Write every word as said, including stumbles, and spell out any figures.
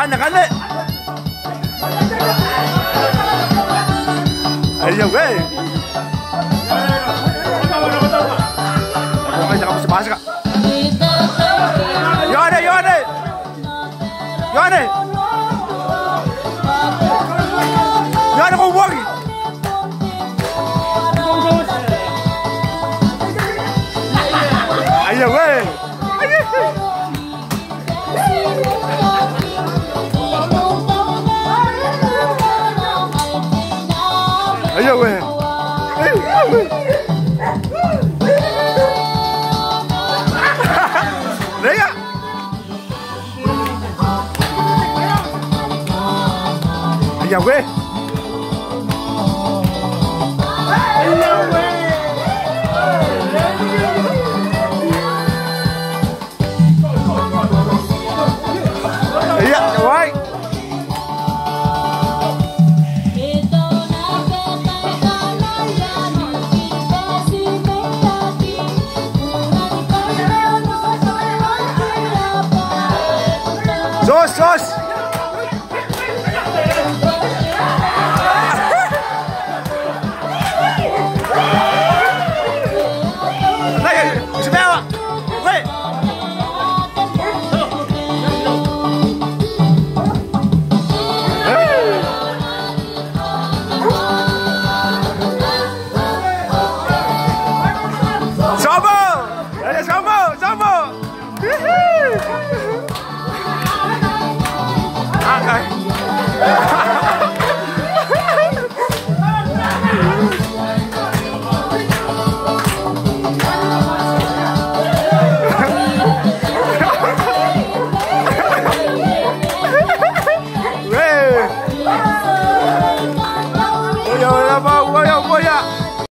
gana, gana. Ayo, güey. Ako jangan basa-basa ka. Yone, yone. Yone. Yone kung wag. Ayo, güey. Ayo, güey. Venga. Ayo, güey. Iya, guay. Sos, sos. Lagi, sebelah. Wait. Sobo, ada sobo, sobo. Okay. Hey.